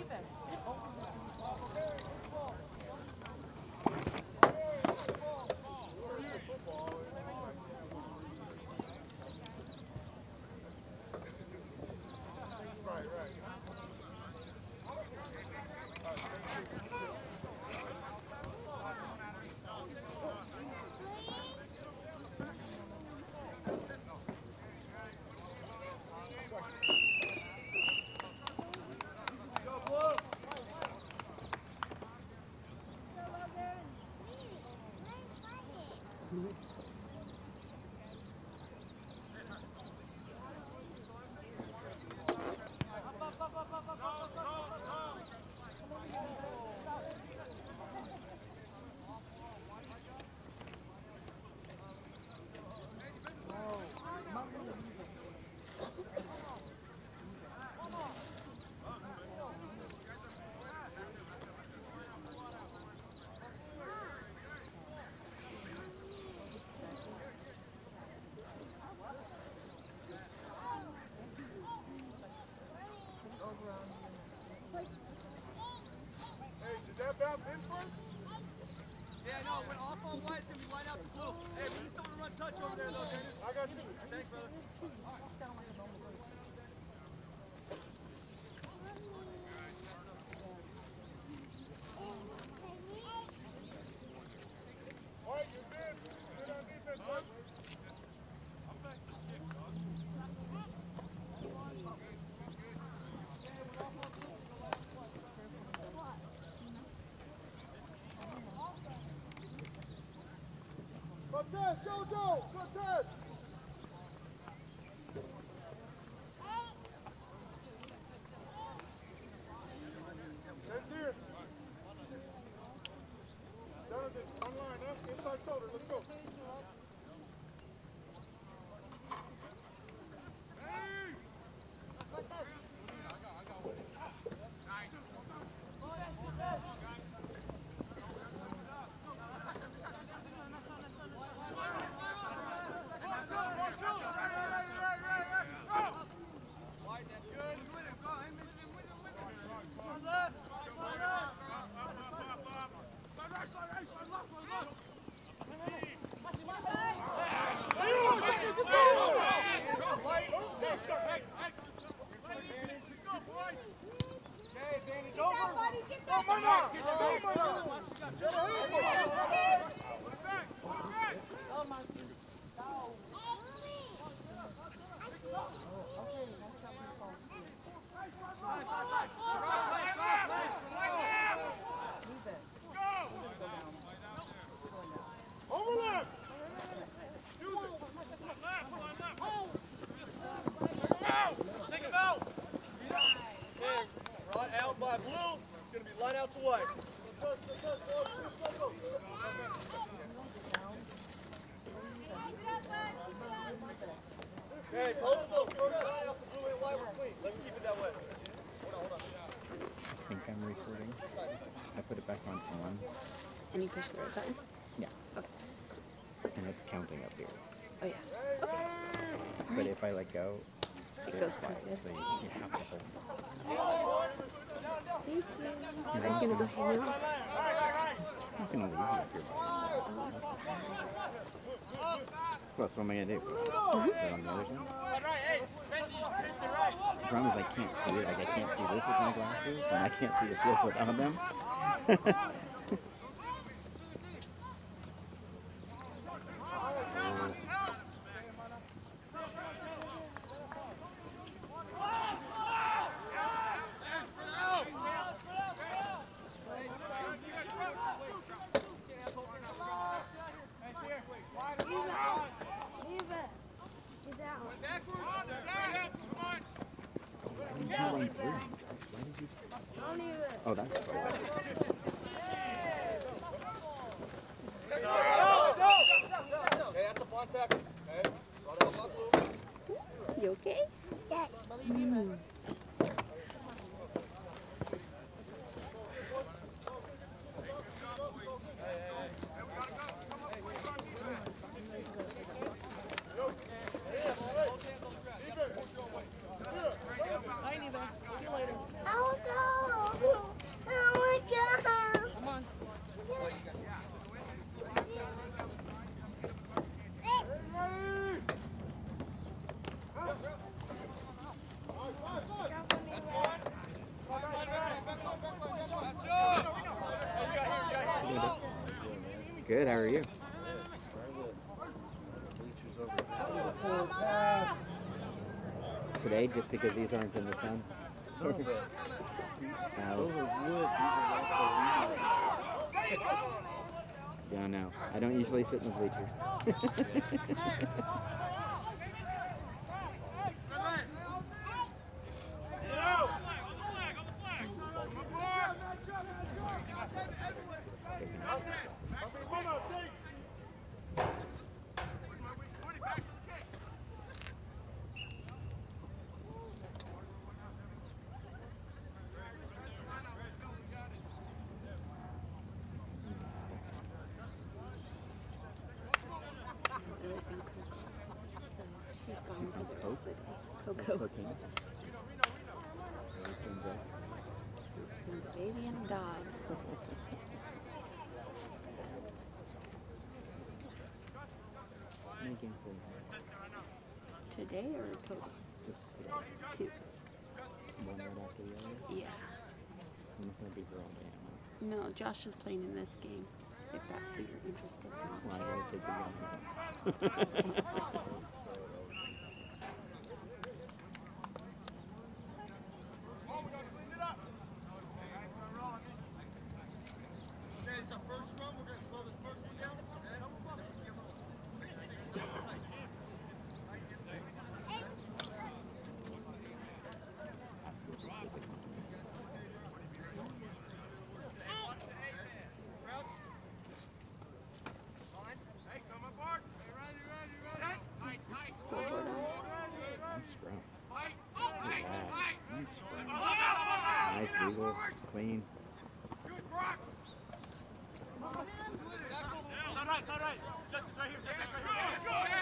Yeah, no, when off on white, it's going to be line out to blue. Hey, we need someone to run touch over there, though, Dennis. I got you. Thanks, brother. All right, you're good. Good on defense, bud. Contest, Jojo! Contest! That's here. Jonathan, online, huh? Inside shoulder, let's go. Hey, both of those goes line out to blue and white were clean. Let's keep it that way. Hold on. I think I'm recording. I put it back on. And you push the red button? Yeah. Okay. And it's counting up here. Oh, yeah. Okay. But if I let go, It goes flies, like this. so you have to hold. Thank you. Are you going to go hang out? I'm gonna leave you if you're by yourself. Plus, what am I gonna do? Sit on the other side? The problem is I can't see it. Like I can't see this with my glasses, and I can't see the field without them. Oh, that's cool. Okay, that's the fun tackle. Okay, run out my blue. You okay? Yes. I'll go. Good. How are you? Today, just because these aren't in the sun. Don't know. I don't usually sit in the bleachers. She's from Coke? Coco. Cooking. And a baby and a dog. How many games do we have? Today or total? Just today. 2. One right after the other? Yeah. So I'm not going to be here all day, am No, Josh is playing in this game, if that's who you're interested in. I? Well, I gotta take the guns off. Okay, so first run, we're going to slow this first one down. Okay? Make sure they get tight. Ask if this is a Crouch. Line. Hey, come up, Mark. Hey, ready. Scoreboard on. nice scrum. Relax. Nice scrum. Nice legal, clean. Good, Brock. Side right. Justice right here. Justice right here.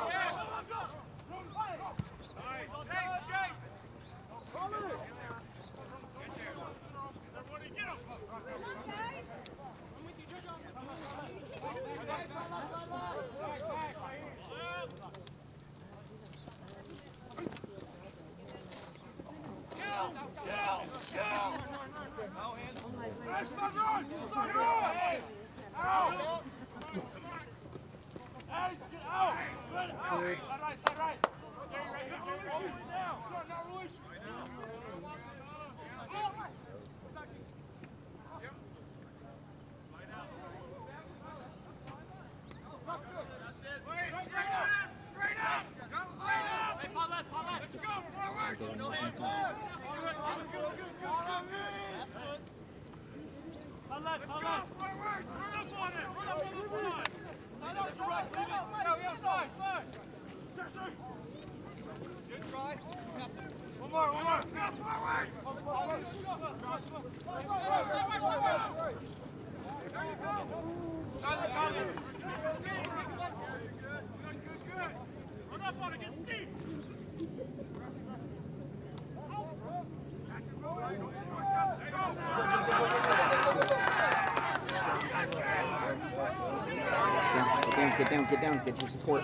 Get down, get your support.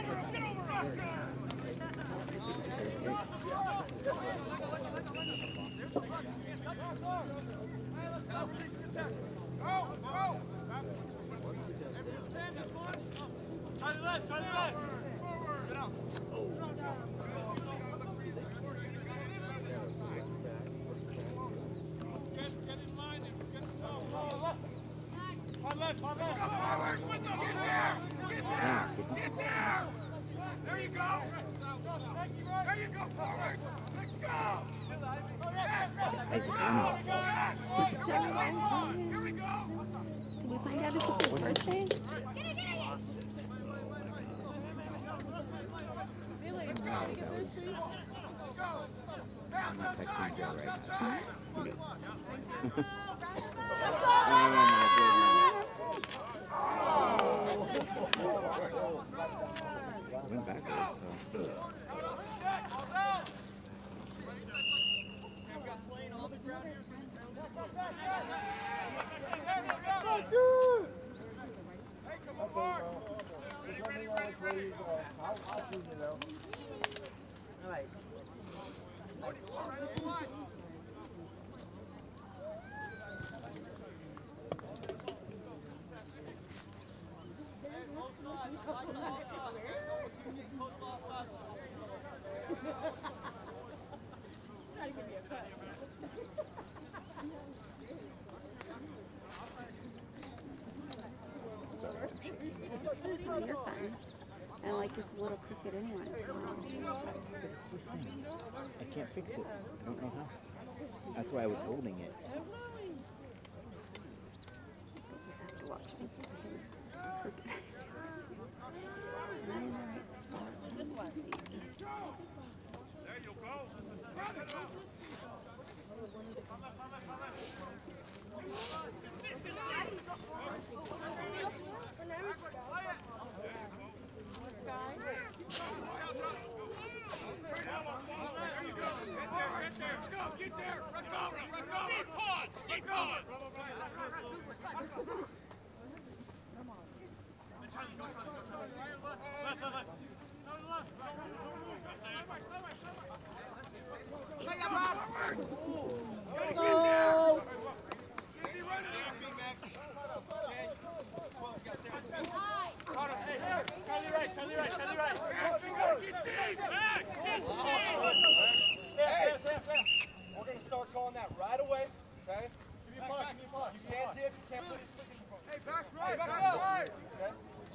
Did we find out if it's his birthday? I'm not texting Joe right now. Went backwards, so. Sorry, I'm shaking. Oh, you're fine. And like it's a little crooked anyway, so. It's the same. I can't fix it. I don't know how. That's why I was holding it. We'll just have to watch him. Crooked. Not in the right spot. This one. There you go. Get there! Recover! Keep on! Keep going! We're going to start calling that right away, okay? Give me a puck, give me a puck. You can't dip, you can't put his foot in the front. Hey, back's right, back's right! Okay?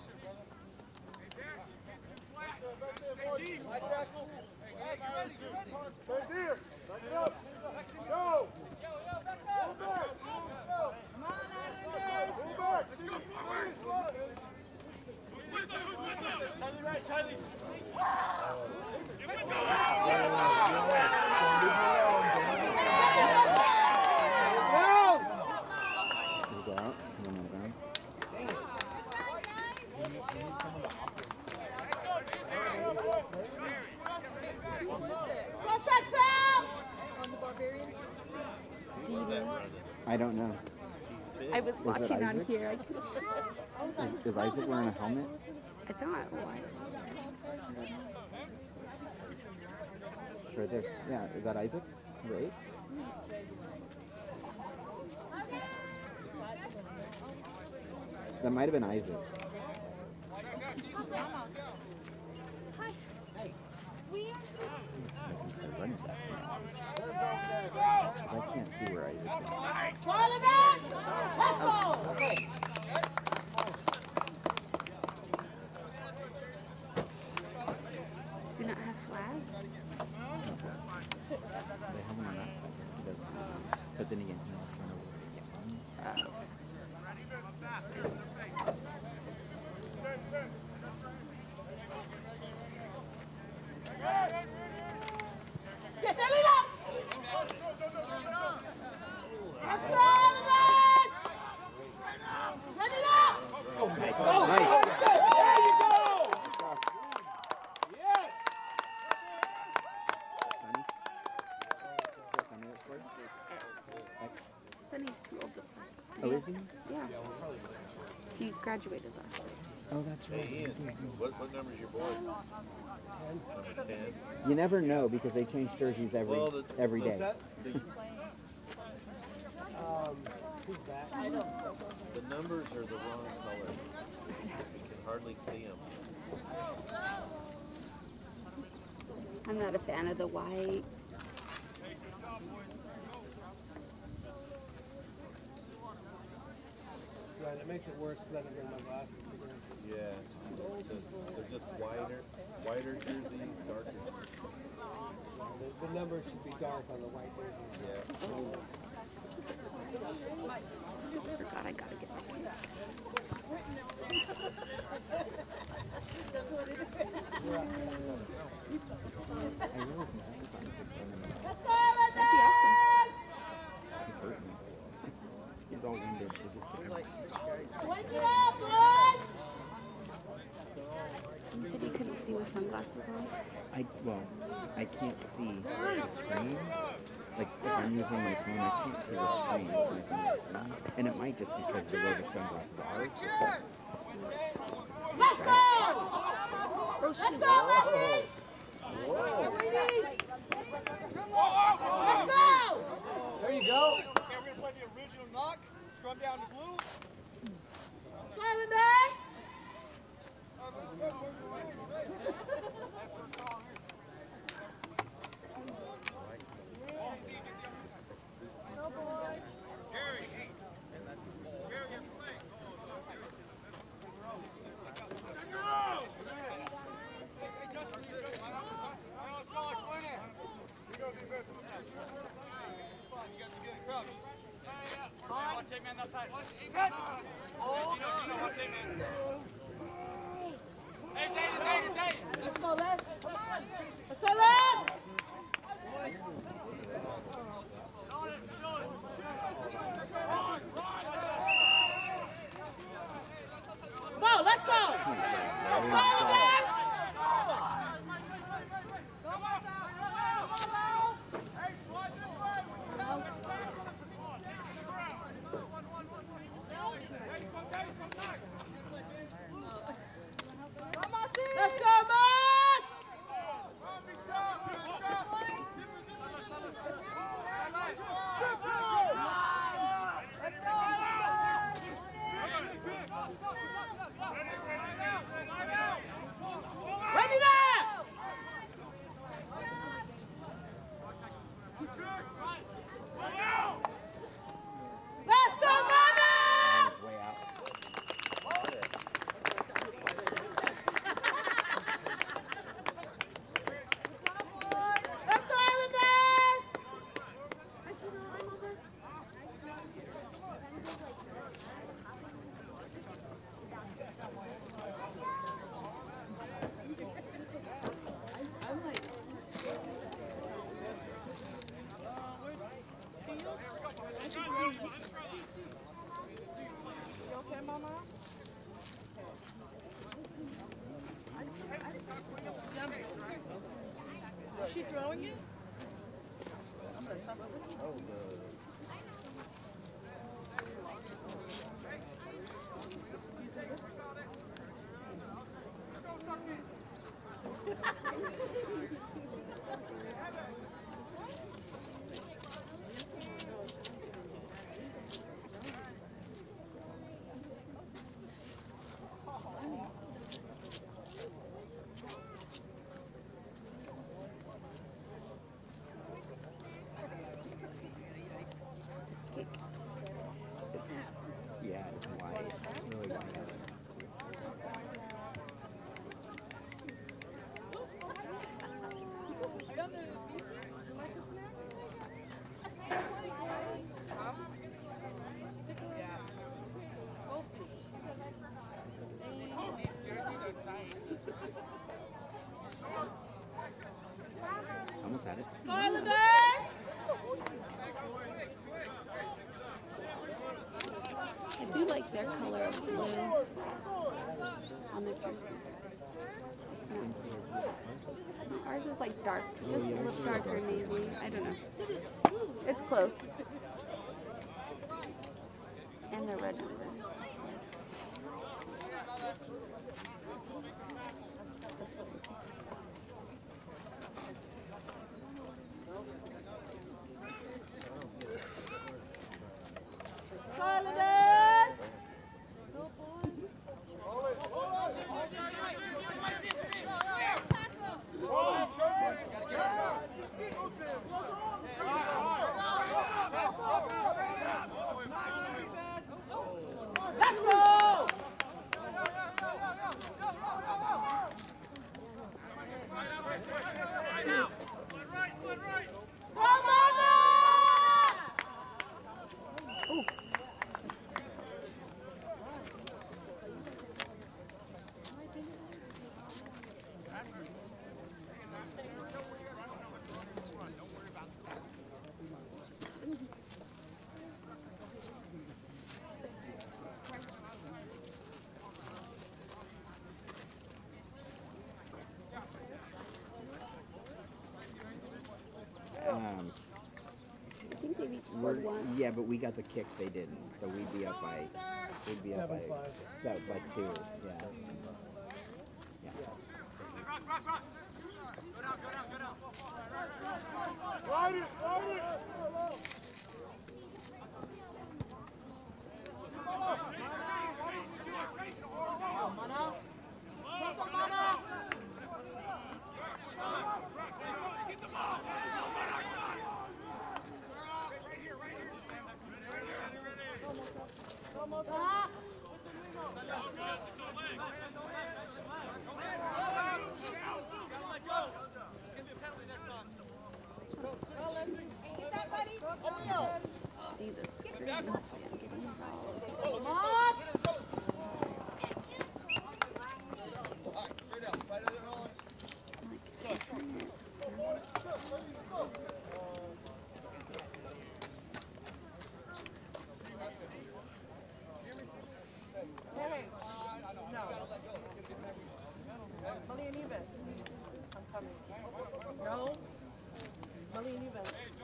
Stay deep. Light tackle. Hey, get ready, get ready. Stay deep. Back it up. Go! Back up! Come on, Islanders! Move back! Go forward! Who's with them? Who's with them? Charlie right, Charlie. Get with them! I don't know. I was watching on here. I could Is Isaac wearing a helmet? I thought, why? Right there. Yeah, is that Isaac? Right? That might have been Isaac. Because I can't see where Isaac is. Let's go! Do not have flags? They have one on that side. He doesn't have this. But then again, he won't run over to get one. Get the lead up! Let's go, guys! Run it up! Nice. There you go! Yeah! Sunny? Is that Sunny that scored? X. Sunny's too old to play. Oh, is he? Yeah. He graduated last year. Oh, that's right. Hey, Ian, what number is your boy? Number 10. You never know because they change jerseys every day. The numbers are the wrong color. You can hardly see them. I'm not a fan of the white. Right, it makes it worse because I didn't bring my glasses. Yeah, they're just wider jerseys, darker. The numbers should be dark on the white jerseys. Yeah. I forgot I gotta get the kid. That'd be awesome. He's hurting me. He's all winded. He just took him. Wake it up, boys! You said you couldn't see with sunglasses on? I can't see the screen. Like, if I'm using my phone, I can't see the screen with my sunglasses on. And it might just because the way the sunglasses are. Let's go! Let's go, Leslie! Let's go! There you go. Okay, we're going to play the original knock. Scrum down to blue. Islanders! Let's go, Les. Let's go, Les. Go, let's go. Let's go, Les. Let's go, man! Ready now! Let's go, man! Way out. Let's go, Islanders! You okay, Mama? Is she throwing it? I'm gonna suss it. Yeah, it's wide. It's really wide. Almost had it. Islanders! I do like their color of blue on their jerseys. Same color blue as ours. Ours is like dark, just a little darker navy. I don't know. It's close. And they're red numbers. Islanders! Let's go! Come on! Ooh. I think they've each scored one. Yeah, but we got the kick. They didn't, so we'd be up by 2. Yeah. Yeah. Ride it, ride it. Come on out.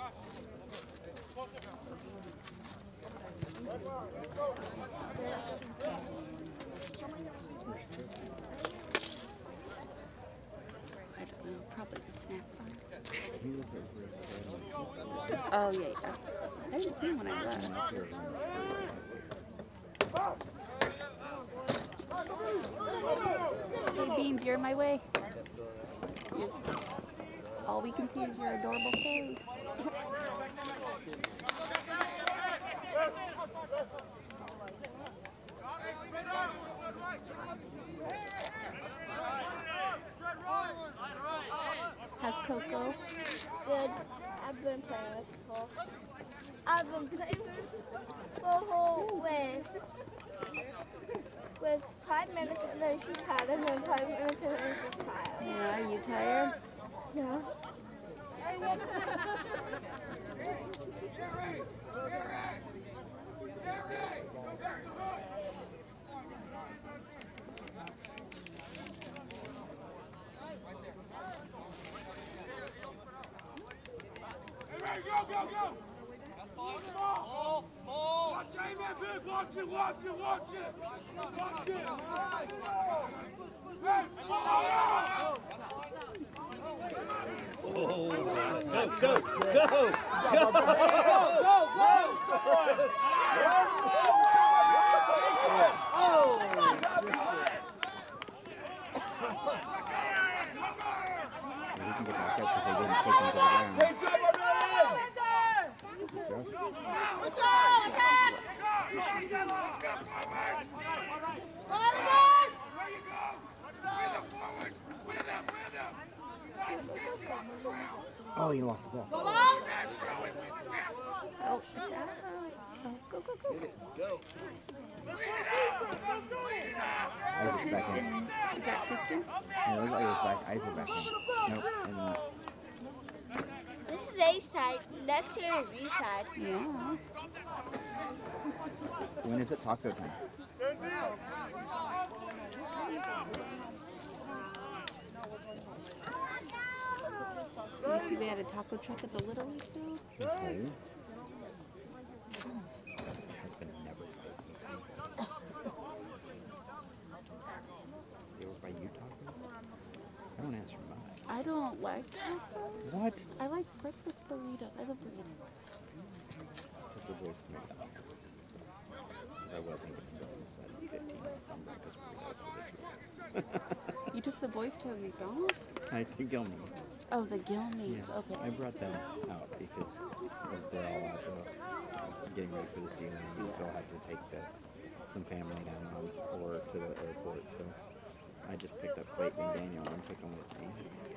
I don't know, probably the snack bar. He was a real Oh, yeah. I didn't see him when I left. Hey, Beans, you're in my way. All we can see is your adorable face. How's Coco? Good. I've been playing with school. I've been playing with school with 5 minutes and then she's tired, and then 5 minutes and then she's tired. Yeah, are you tired? No. Go! Ball! Watch it, amen, big! Watch it! Watch it! Hey, We can get back up because they didn't take him to the ground. Oh, you lost the ball. Oh, it's out. Oh, go. Kristen. Is that Kristen? No, it looked like it was back. Isaac back in. Nope. And This is A side. Next here is B side. Yeah. when is it taco time? You see they had a taco truck at the Little League field? Okay. Husband never does. They were by you talking? I don't answer mine. I don't like tacos. What? I like breakfast burritos. I love burritos. Took the boys to McDonald's. Because I wasn't going to go and spend 15 minutes on breakfast burritos for the trip. You took the boys to McDonald's? I think Gilman's. Oh, the Gilneys. Yeah. Okay. I brought them out because they're all out getting ready for the season. And Phil had to take some family down or to the airport. So I just picked up Clayton and Daniel and took them with me.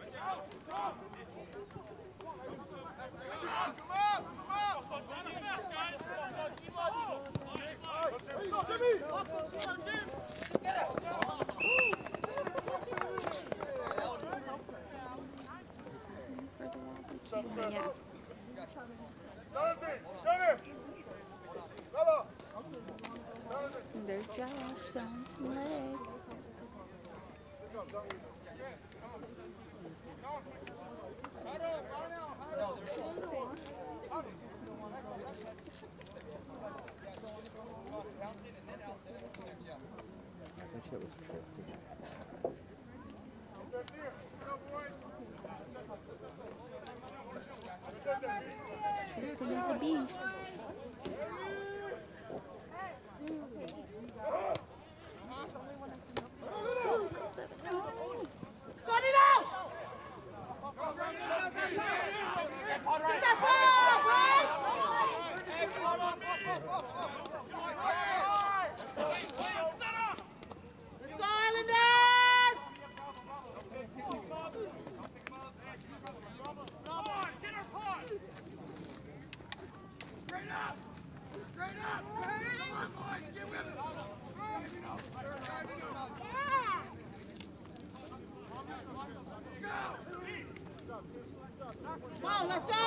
Yeah. And there's Josh on his leg. I wish that was Tristan. Tristan is a beast. Come on, let's go!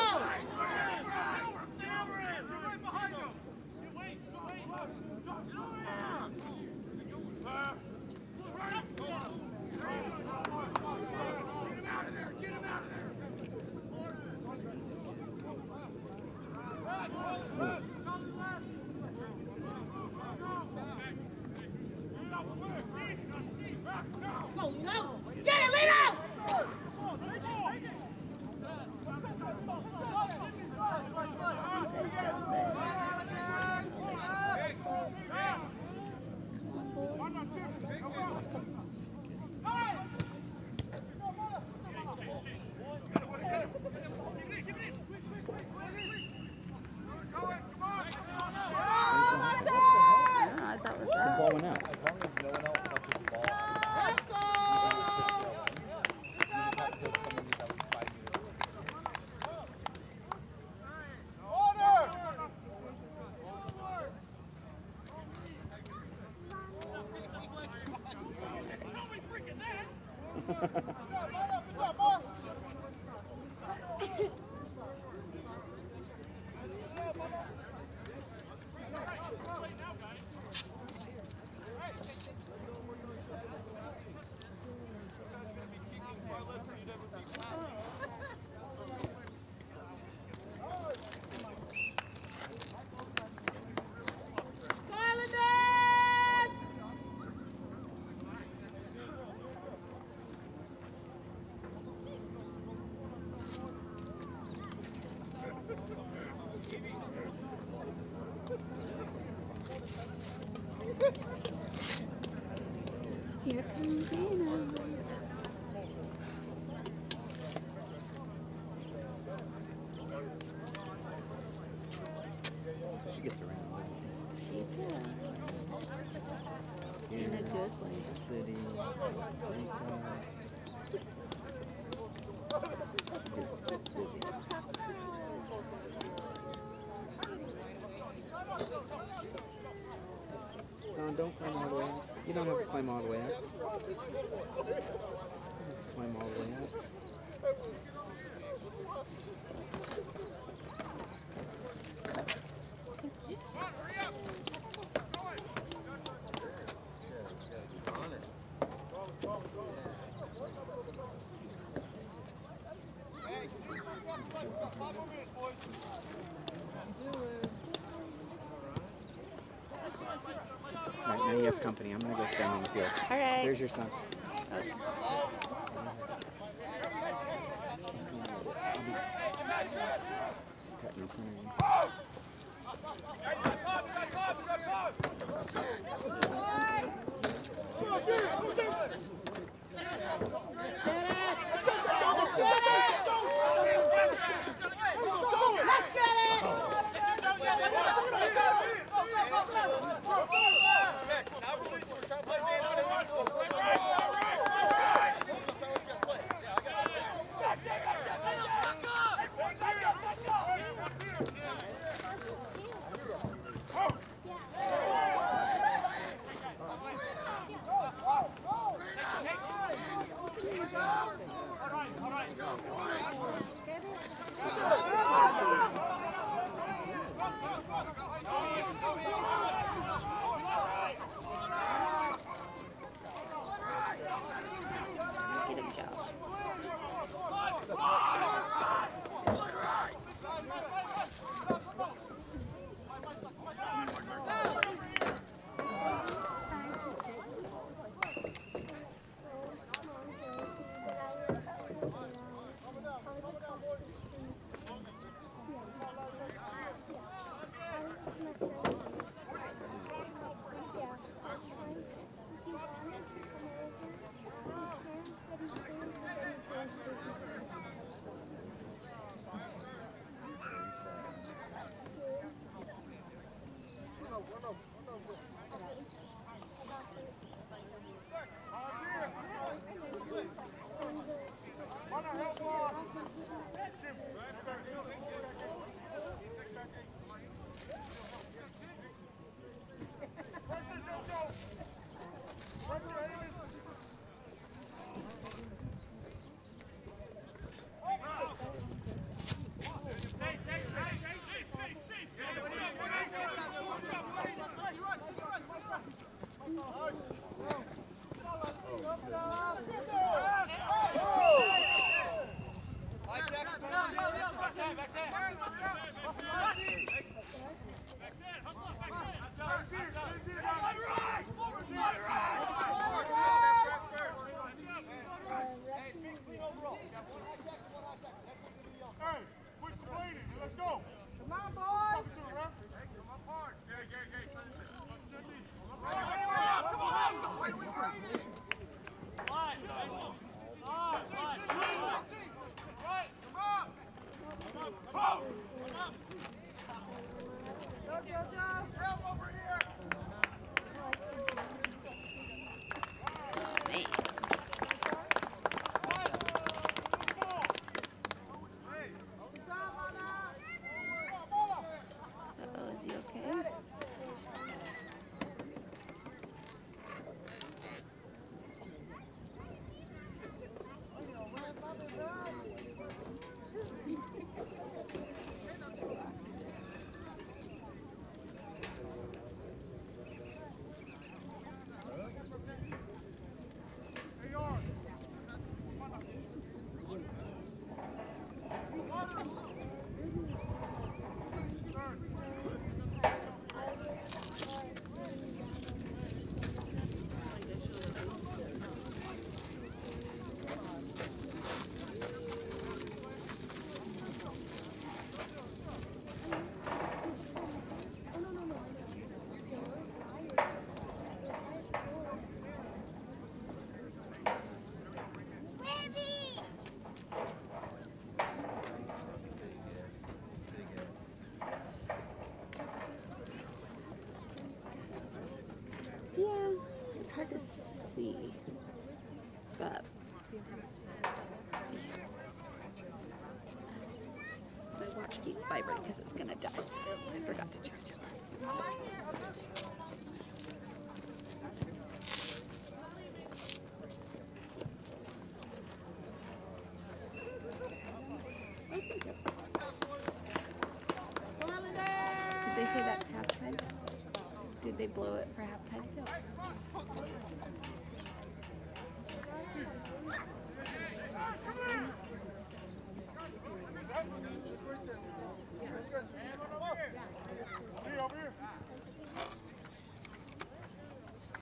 Here comes Anna. She gets around, doesn't She does. she? In a good way. City, She just gets busy. Don, don't climb all the way up. You don't have to climb all the way up. Climb all the way up. All right, now you have company. I'm gonna go stand on the field. All right. There's your son. Okay. Cutting in front of you. Get him, Josh. hard to see, but my watch keeps vibrating because it's gonna die, so I forgot to charge it last night. Did they say that's halftime? Did they blow it for halftime?